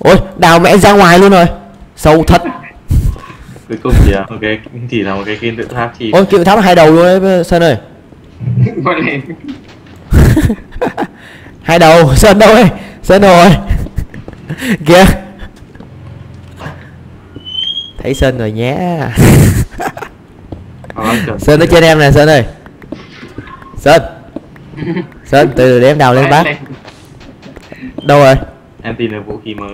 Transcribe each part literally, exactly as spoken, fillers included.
Ôi đào mẹ ra ngoài luôn rồi. Sâu thật. Cuối cùng thì à, ok chỉ là một cái kim tự tháp thì Ôi kim tự tháp hai đầu luôn đấy Sơn ơi. Hai đầu. Sơn đâu ơi? Sơn đâu rồi? Kìa. Thấy Sơn rồi nhé. Sơn ở trên em nè Sơn ơi. Sơn. Sơn từ từ để em đào lên bác. Đâu rồi? em tìm được vũ khí mới.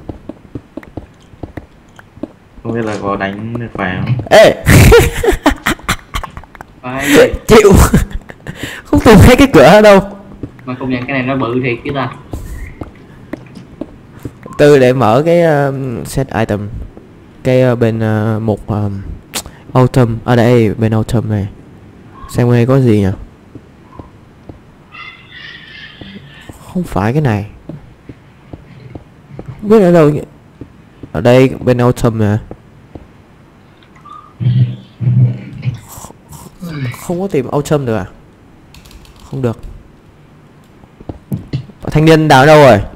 Không biết là có đánh được phải không? Ê. Chịu. Không tìm thấy cái cửa đâu. Mà công nhận cái này nó bự thiệt chứ ta. Từ để mở cái uh, set item. Cái uh, bên uh, một um, autumn ở đây bên autumn này. Xem đây có gì nhỉ? Không phải cái này. Không biết ở đâu. Ở đây bên autumn nè. Không có tìm autumn được à? Không được. Thanh niên đào ở đâu rồi?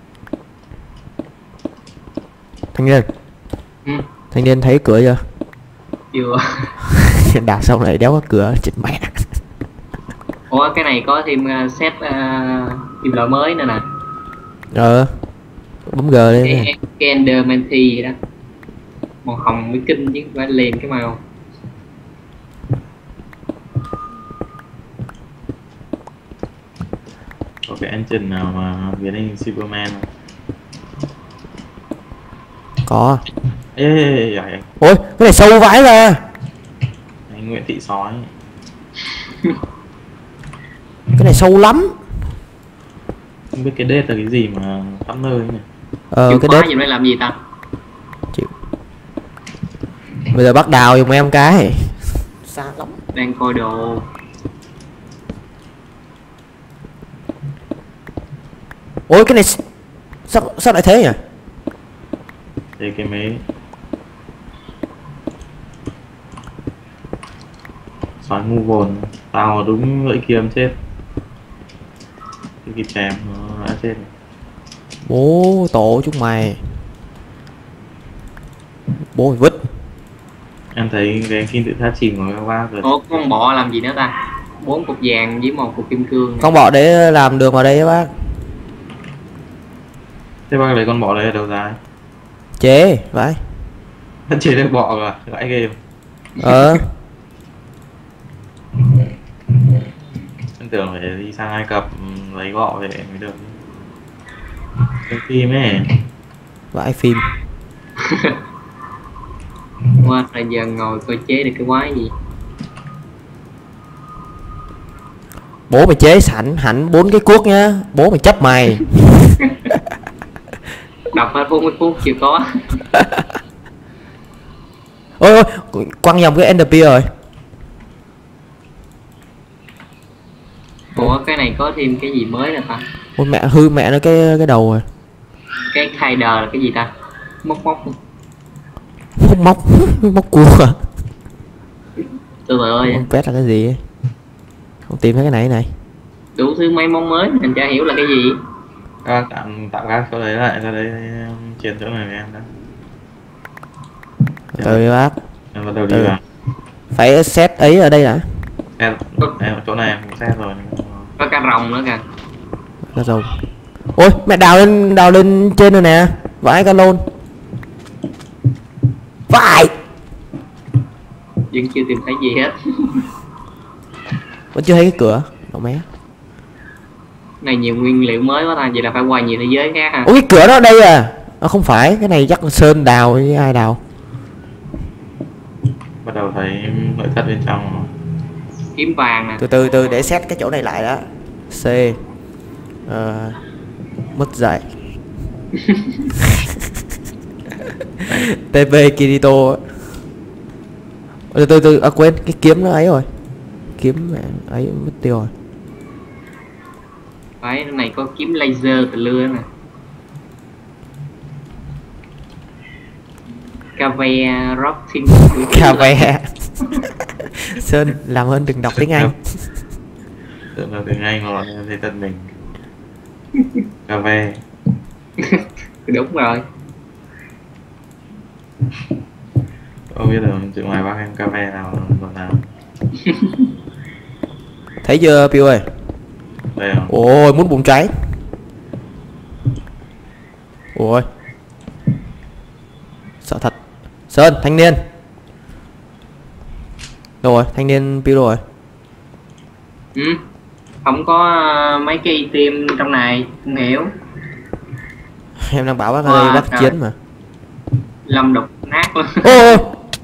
Thanh niên. Ừ. Thanh niên thấy cửa chưa? Chưa. Đào xong lại đéo có cửa chết mẹ. Ủa cái này có thêm uh, set uh, kim loại mới nữa nè. Ờ. Bấm G lên cái, nè. cái Endermancy vậy đó. Màu hồng mới kinh chứ phải liền cái màu. Có cái engine nào mà biến thành Superman không? Có. Ê, ê, ê, ê. Ôi cái này sâu vãi ra. Anh Nguyễn Thị Sói. Cái này sâu lắm. Không biết cái đết là cái gì mà khắp nơi nhỉ? Ờ chịu cái đết gì nó làm gì ta? Chịu. Bây giờ bắt đào dùng em cái. Xa lắm. Đang coi đồ. Ôi cái này sao sao lại thế nhỉ? Đây cái máy xoáy ngu vồn. Tao đúng lưỡi kiếm chết. Cái kịp chém nó đã chết. Bố tổ chúng mày. Bố mày vứt. Em thấy cái kim tự tháp chìm của các bác rồi. Ủa con bọ làm gì nữa ta? Bốn cục vàng với một cục kim cương này. Con bọ để làm đường vào đây á bác. Thế bác lấy con bọ đấy ở đâu ra? Chế vãi. Vẫn chế được bọ rồi, gãi game. Ờ. Em tưởng phải đi sang Ai Cập lấy bọ về mới được. Cái phim ấy. Vãi phim. Qua là giờ ngồi coi chế được cái quái gì. Bố mày chế sẵn hẳn bốn cái cuốc nhá. Bố mày chấp mày. Đọc hết bốn mươi phút chưa có. Ôi ôi quăng vòng cái Ender Pearl rồi. Ủa cái này có thêm cái gì mới nè ta? Ôi mẹ hư mẹ nó cái cái đầu rồi. Cái hider là cái gì ta? Móc móc. Móc móc móc cua à? Từ từ ơi. Không biết là cái gì ấy. Không tìm thấy cái này này. Đủ thứ mấy món mới mình chả hiểu là cái gì. Các tạm tạm các chỗ đấy lại ra đây chuyển chỗ này với em đó. Từ bác. Em bắt đầu đi vào. Phải set ấy ở đây đã. Em, em chỗ này em cũng set rồi. Có cá rồng nữa kìa. Cá rồng. Ôi mẹ đào lên đào lên trên rồi nè. Vãi cá lôn. Vãi. Vẫn chưa tìm thấy gì hết. Vẫn chưa thấy cái cửa. Đồ mé. Này nhiều nguyên liệu mới quá ta, vậy là phải qua nhiều thế giới khác ha. Ôi cái cửa đó đây à? À không phải, cái này chắc là Sơn đào với ai đào. Bắt đầu thấy nội thất bên trong rồi. Kiếm vàng nè. Từ từ từ để set cái chỗ này lại đó. C. Uh, mất dạy. tê pê Kirito. Từ từ từ à, quên cái kiếm nó ấy rồi. Kiếm ấy mất tiêu rồi. Phải, cái này có kiếm laser từ lưa nè. Cave rock thiên. Cave. Sơn làm ơn đừng đọc tiếng Anh. Tưởng là tiếng Anh mà bọn em thấy tân mình. Cave. Đúng rồi. Không biết được chuyện ngoài bác em cà phê nào còn nào. Thấy chưa Piu ơi? Đây không? Ôi muốn bụng cháy. Ôi sợ thật. Sơn thanh niên đâu rồi? Thanh niên Piu đâu rồi? Ừ. Không có uh, mấy cái item trong này, không hiểu. Em đang bảo bác ở đây Wow, bác trời. chiến mà. Lâm đục nát luôn. Ô,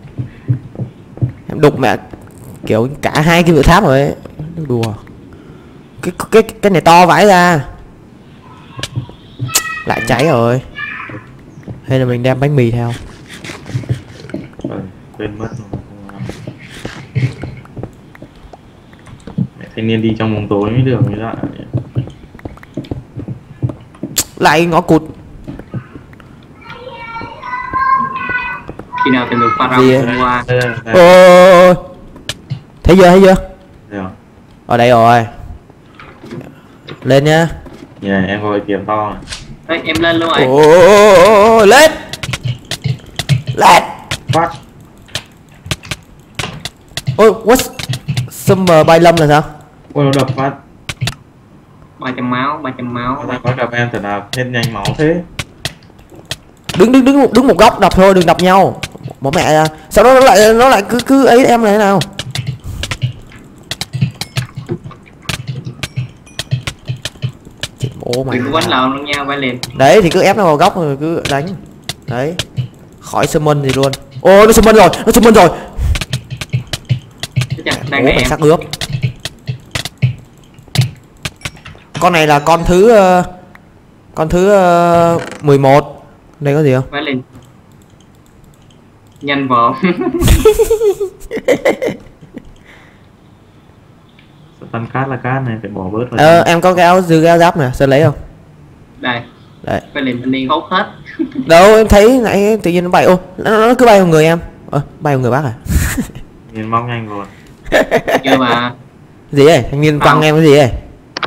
em đục mẹ kiểu cả hai cái cự tháp rồi ấy. Đùa. Cái cái cái này to vãi ra. Lại cháy rồi. Hay là mình đem bánh mì theo? Ừ, quên mất rồi. Mẹ thanh niên đi trong bóng tối mới được mới lại. Lại ngõ cụt. Khi nào tìm được pha Gì rong vậy? qua. Đây, đây, đây. Ôi, thấy chưa thấy chưa? Đây rồi. Ở đây rồi. Lên nhá. Nhìn này em gọi kiếm to này. Ê, em lên luôn rồi. Ôi, lên lên. Phát. Ôi what? Summer bay lâm là sao? Ôi nó đập phát. Ba trăm máu, ba trăm máu. Nó có đập em thật nào hết nhanh máu thế. Đứng đứng đứng đứng một góc đập thôi, đừng đập nhau. Bỏ mẹ ra. Sau đó nó lại nó lại cứ cứ ấy em này thế nào? Chết bố mày. Đừng có quánh lộn luôn nha, quay liền. Đấy thì cứ ép nó vào góc rồi cứ đánh. Đấy. Khỏi summon gì luôn. Ô nó summon rồi, nó summon rồi. Chắc Ủa đang mày em. xác ướp. Con này là con thứ uh, con thứ uh, mười một. Đây có gì không? Quay liền. Nhanh vợ. Phân cát là cát này phải bỏ bớt vào. Ờ em có cái áo dư cái áo giáp nè, Sơn lấy không? Đây. Đấy. Quay liền thanh niên hốt hết. Đâu em thấy nãy tự nhiên nó bay. Ô nó, nó cứ bay vào người em. Ờ bay vào người bác à? Nhìn móc nhanh rồi. Chưa mà. Gì vậy? Thanh niên quăng Không. em cái gì vậy?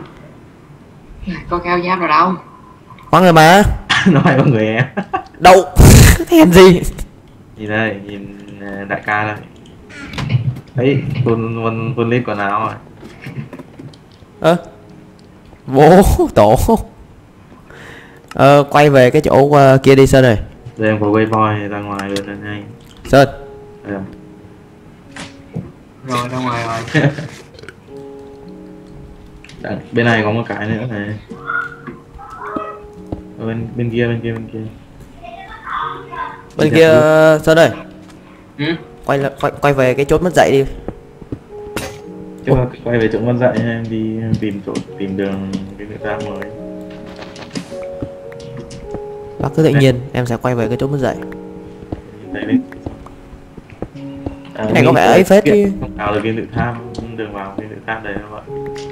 Có cao giáp nào đâu. Quăng rồi mà. Nó bay vào người em. Đâu? Hèn gì? Nhìn đây, nhìn ờ, đại ca đây. Đấy, tuôn tuôn tuôn lít quần áo rồi. Ơ bố tổ. Ờ quay về cái chỗ uh, kia đi Sơn rồi. Đây em có wayboy ra ngoài luôn anh nhanh. Sơn. Đây rồi. Rồi ra ngoài rồi. Đằng, bên này có một cái nữa này. Ở bên bên kia bên kia bên kia. Bên Đẹp kia luôn. Sơn ơi. Ừ? Quay lại quay, quay về cái chốt mất dậy đi. Chứ mà quay về chỗ con dạy em đi tìm chỗ tìm đường cái nước ra mới. Bác cứ tự nhiên em sẽ quay về cái chốt mất dậy. Đây đi. À, Cái này có vẻ ấy phết chứ. Không vào được viên tự tham, đường vào viên tự tham đây các bạn.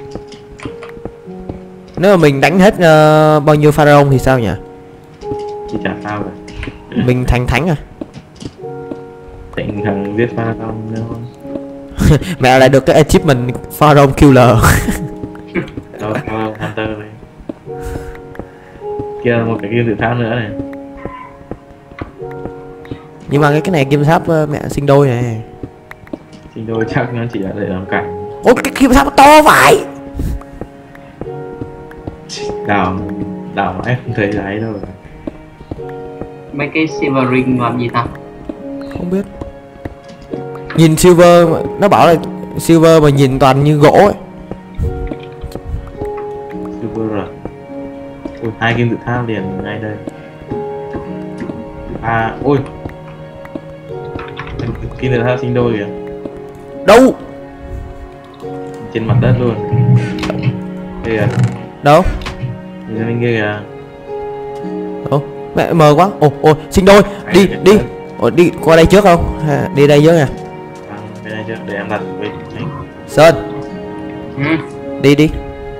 Nếu mà mình đánh hết uh, bao nhiêu pharaoh thì sao nhỉ? Thì chả sao cả. Mình thành thánh à? Thịnh thằng giết pha không nữa không? Mẹ lại được cái achievement pharaoh killer. Đâu, đâu, Hunter đây. Kia là một cái viên tự tham nữa này. Nhưng mà cái cái này kim tháp uh, mẹ sinh đôi này. Sinh đôi chắc nó chỉ là để làm cảnh. Ôi cái kim tháp nó to vậy. Đào, đào mãi không thấy đáy đâu. Mấy cái silver ring làm gì ta? Không biết. Nhìn silver mà, nó bảo là silver mà nhìn toàn như gỗ ấy. Super rồi. Ui, hai kim tự tham liền ngay đây. À, ôi. Kim tự tham sinh đôi kìa. Đâu? Trên mặt đất luôn. Đây kìa. Đâu? Nhìn ra bên kia kìa. Ồ, mẹ mờ quá. Ồ, ồ, sinh đôi. Đi, đi. Ồ, đi qua đây trước không? À, đi đây trước nha. À, bên đây trước để em đặt bên này. Sơn, Ừ? đi đi.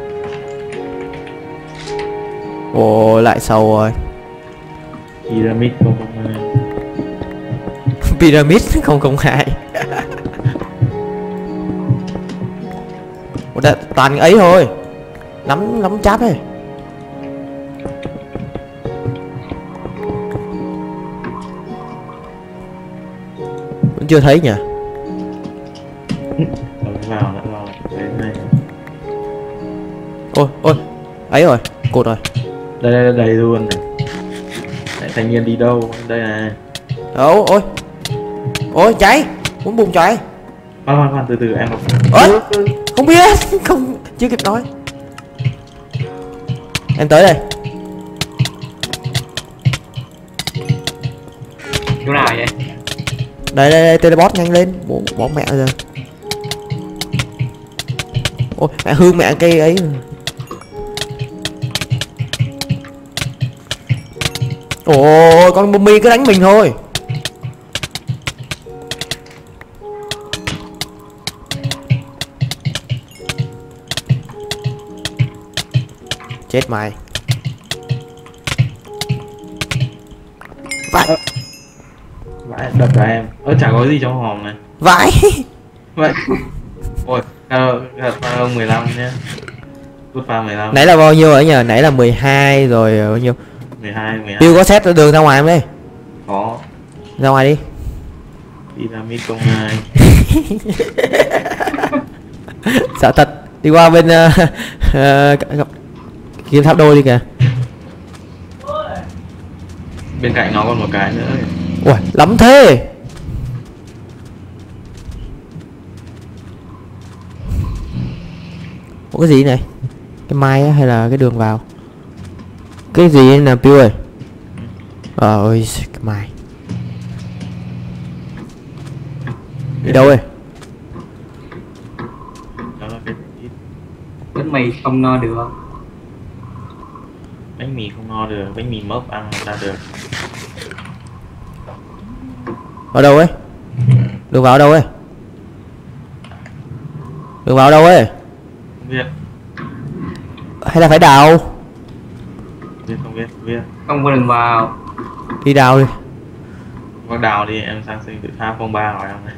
Ồ, lại sầu rồi. Pyramid không không hai. Pyramid không không hai. Ủa, đã, toàn ấy thôi. Nắm nắm cháp ấy. chưa thấy nhỉ? Rồi vào đã vào đấy này. Ôi ôi, ấy rồi, cột rồi. Đây đây đây luôn này. Đấy, thanh niên đi đâu? Đây này. Đâu, ôi. Ôi cháy, muốn bùng cháy. Khoan khoan khoan từ từ em đọc. Ôi, không biết, không chưa kịp nói. Em tới đây. Chỗ nào vậy? Đây đây đây, teleport nhanh lên, bỏ, bỏ mẹ rồi. Ôi, mẹ hư mẹ cây ấy. Ôi, con Bummy cứ đánh mình thôi. Chết mày. Vãi. Vãi đập cả em. Ơ chả có gì trong hòm này. Vãi. Vậy. Ôi, pha mười lăm nhé. Rút pha mười lăm. Nãy là bao nhiêu ở nhờ? Nãy là mười hai rồi bao nhiêu? mười hai, mười hai. Bill có set đường ra ngoài em đi. Có. Ra ngoài đi. Pyramid công hai. Sợ thật. Đi qua bên uh, uh, kim tháp đôi đi kìa. Bên cạnh nó còn một cái nữa. Ui, lắm thế. Ủa cái gì này? Cái mai á hay là cái đường vào? Cái gì nè Piu ơi? Ờ ơi cái mai. Đi đâu ơi? Đó là cái Bánh mì không no được. bánh mì không no được, bánh mì mốc ăn ra được. Ở đâu ấy? Đường vào đâu ấy? Đường vào đâu ấy? Không biết. Hay là phải đào? Không biết, không biết, không biết. Không có đường vào. Đi đào đi. Có đào đi, em sang sinh tự tháp không ba hỏi em này.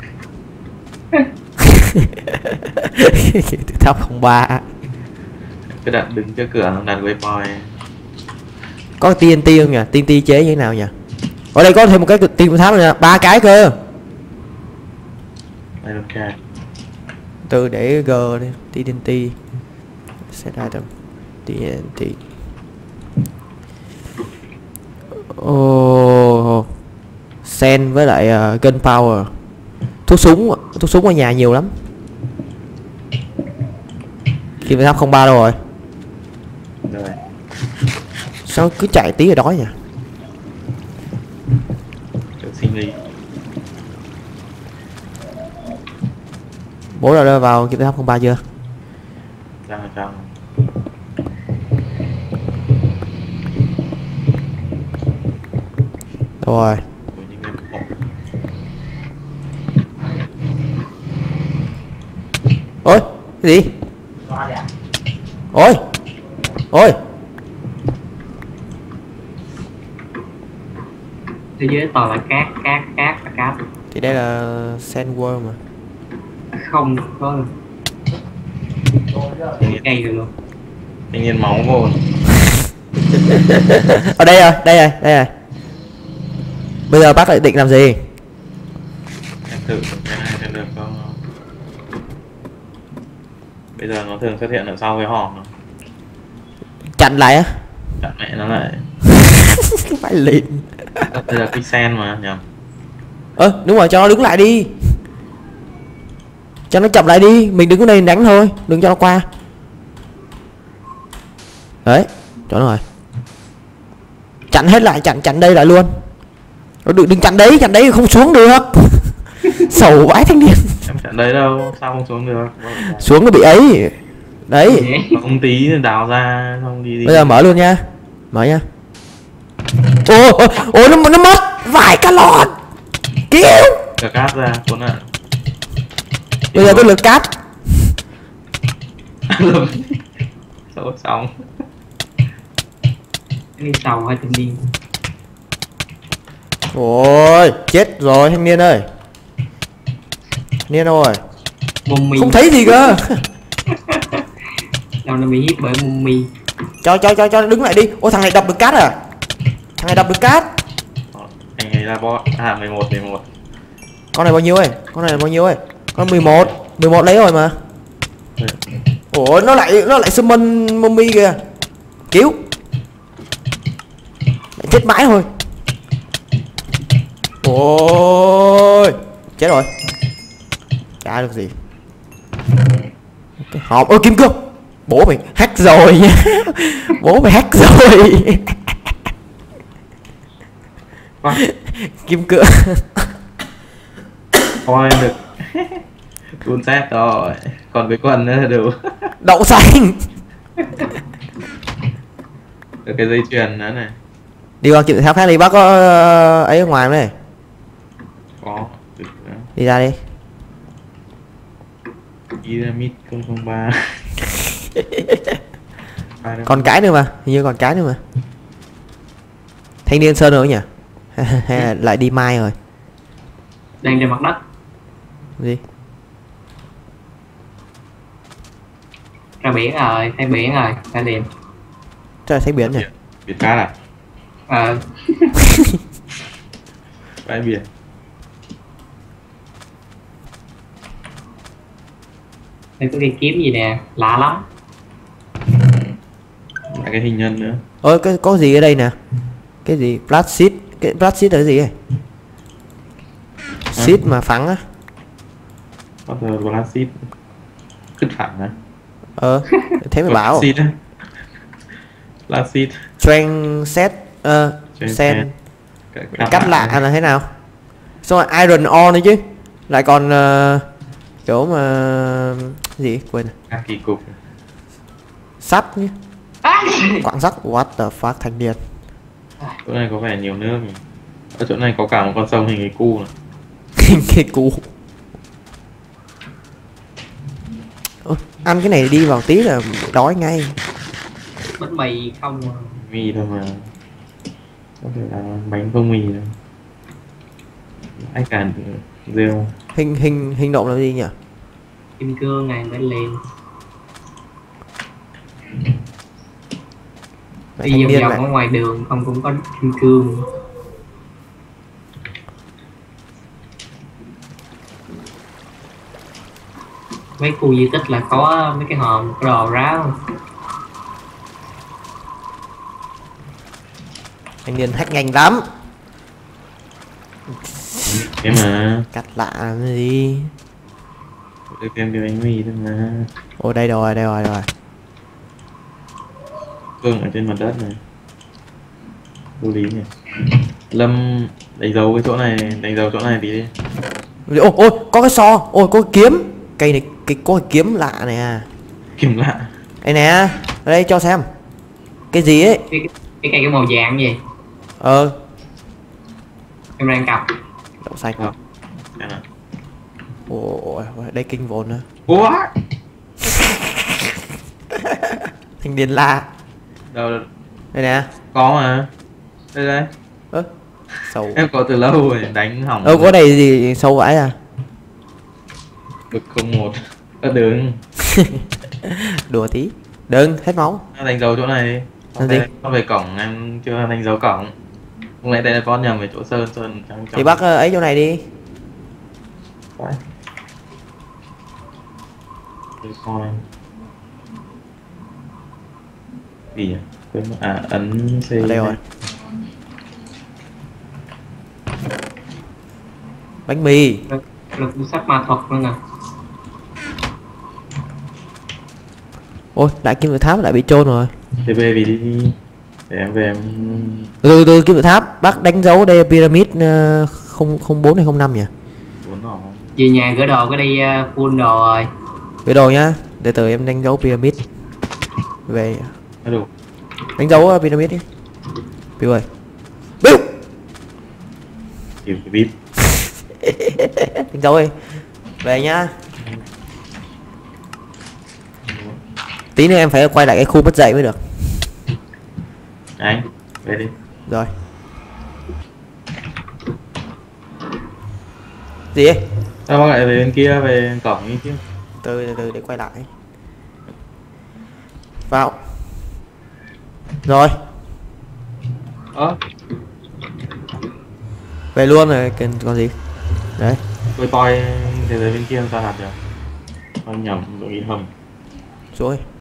Tháp không ba. Cứ đặt đứng trước cửa đặt waypoint. Có tê en tê không nhỉ? tê en tê chế như thế nào nhỉ? Ở đây có thêm một cái tim tháp nữa nè, ba cái cơ. Đây ok. Từ để G đi, tê en tê. Set item. tê en tê. Oh. Sen với lại uh, gunpowder. Thuốc súng, thuốc súng ở nhà nhiều lắm. Kim tháp không ba đâu rồi? Rồi. Sao cứ chạy tí rồi đói nhỉ? Được sinh lý. Bố đã đưa vào kim tháp không ba chưa? Ra ở trong. Rồi. Của những người ủng hộ. Ôi, cái gì? Ôi. Ôi. Thế giới toàn là cát, cát, cát và cát. Thì đây là sandworm mà. Không có cây được luôn. Tự nhiên máu vô. Ở đây rồi, đây rồi, đây rồi. Bây giờ bác lại định làm gì? Em thử cái này xem được không. Bây giờ nó thường xuất hiện ở sau cái hòm. Chặn lại á? Chặn mẹ nó lại. Phải lịm. Đây là pixel mà nhầm. Ơ, ờ, đúng rồi, cho nó đứng lại đi. Cho nó chậm lại đi, mình đứng ở đây đánh thôi, đừng cho nó qua. Đấy, cho nó rồi. Chặn hết lại, chặn chặn đây lại luôn. Đừng, đừng chặn đấy, chặn đấy không xuống được. Sầu vãi thanh niên. Em chặn đấy đâu, sao không xuống được. Xuống nó bị ấy. Đấy. Không tí đào ra, không đi đi. Bây giờ mở luôn nha. Mở nha. Ô, ô, ô nó, nó mất. Vải cá lọt. Cứu. Cả cát ra, cuốn ạ. Bây giờ tôi lượt cát. Sốt xong. Đi tàu hay tình đi. Ôi, chết rồi thanh niên ơi. Niên đâu rồi? Mummy. Không thấy gì cơ. Đâu nó bị hit bởi mummy. Cho cho cho cho đứng lại đi. Ôi thằng này đập được cát à? Thằng này đập được cát. Anh ấy là boss. À mười một, mười một. Con này bao nhiêu ấy? Con này là bao nhiêu ấy? Con mười một, mười một lấy rồi mà. Ủa nó lại nó lại summon mummy kìa. Cứu. Lại chết mãi thôi. Ôi chết rồi. Chả được gì. Okay. Hộp ôi kim cương. Bố mày hack rồi nha. Bố mày hack rồi. Kim cương. Thôi được. Full set rồi. Còn cái quần nữa là đủ. Đậu xanh. Được cái dây chuyền nữa này. Đi qua kiểm tháp khác đi, bác có uh, ấy ở ngoài này. Có. Đi ra đi. Pyramid không không ba. Còn cái nữa mà, hình như còn cái nữa mà. Thanh niên sơn rồi nhỉ? Hay là lại đi mai rồi? Đang trên mặt đất. Gì? Ra biển rồi, thấy biển rồi, ra liền. Trời thấy biển nhỉ? Biển cát à? Ờ. Bãi biển. Đây có cây kiếm gì nè, lạ lắm. Lại cái hình nhân nữa. Ơ cái có gì ở đây nè? Cái gì? Plastic, cái plastic là cái gì ấy? Xít mà phẳng á. Có giờ Blacid. Cứt phẳng á. Ờ, thế mới bảo. Blacid á. Blacid. Strength set uh, sen cắt lạ là thế nào? Xong rồi iron ore nữa chứ. Lại còn uh, kiểu mà gì quên rồi. Các kỳ cục. Sắt nhé. Quặng sắt, what the fuck thanh niên. Chỗ này có vẻ nhiều nước nhỉ. Ở chỗ này có cả một con sông hình cái cu này. Cái cu. Ôi, ăn cái này đi vào tí là đói ngay. Bánh mì không à. Mì thôi mà. Có thể là bánh không mì đâu. Ai cản rêu. Hình hình hình động là gì nhỉ? Kim cương này mới lên. Mày Đi thanh vòng niên vòng này. ở ngoài đường không cũng có kim cương. Mấy khu di tích là có mấy cái hòm có đồ ráo. Thanh niên hack nhanh lắm. Thế mà. Cắt lạ cái gì? Được thêm cái bánh mì thôi mà. Ồ đây rồi, đây rồi, đây rồi. Cương ở trên mặt đất này. Vô lý nhỉ. Lâm đánh dấu cái chỗ này, đánh dấu chỗ này tí đi. Ôi ôi có cái so, ôi có cái kiếm. Cây này cái có cái kiếm lạ này à. Kiếm lạ. Đây nè, ở đây cho xem. Cái gì ấy? Cái cái cây cái màu vàng gì? Ờ, Em đang cặp. đậu xanh. Không. Xem nào. Ôi, đây kinh vốn nữa. Ủa? Thanh niên la. Đâu? Đây nè. Có mà. Đây đây. Ơ, sầu. Em có từ lâu rồi, đánh hỏng. Ơ có này gì sâu vãi à? Được không một. Ơ đừng. Đùa tí. Đừng, hết máu. Nó đánh dấu chỗ này đi. Làm gì? Nó về cổng, em chưa đánh dấu cổng. Lúc nãy teleport nhầm về chỗ Sơn, Sơn trong trong. Thì bắt ờ, ấy chỗ này đi. Đấy. Đi coi. Gì nhỉ? Quên mất. À, ấn C. Ở đây rồi. Bánh mì. Lực sắc ma thuật nữa nè. Ôi, lại kim tự tháp lại bị chôn rồi. tê pê vì đi. Để em về em. Từ từ kim tự tháp, bác đánh dấu đây pyramid uh, không không bốn hay không năm nhỉ? Bốn rồi. Về nhà gửi đồ cái đi uh, full đồ rồi. Cái đồ nhá, để từ em đánh dấu pyramid. Về Nó đủ. đánh dấu uh, pyramid đi. Bill ơi. Bill. Kiểu cái bít. Đánh dấu đi. Về nhá. Tí nữa em phải quay lại cái khu mất dậy mới được. Anh, về đi. Rồi. Gì ấy? Sao bác lại về bên kia, về cổng đi chứ. Từ từ từ để quay lại. Vào. Rồi. Ơ. Về luôn rồi, cần còn gì? Đấy. tôi toi thế giới bên kia làm sao làm được. Tôi nhầm, tôi nghĩ hầm. Rồi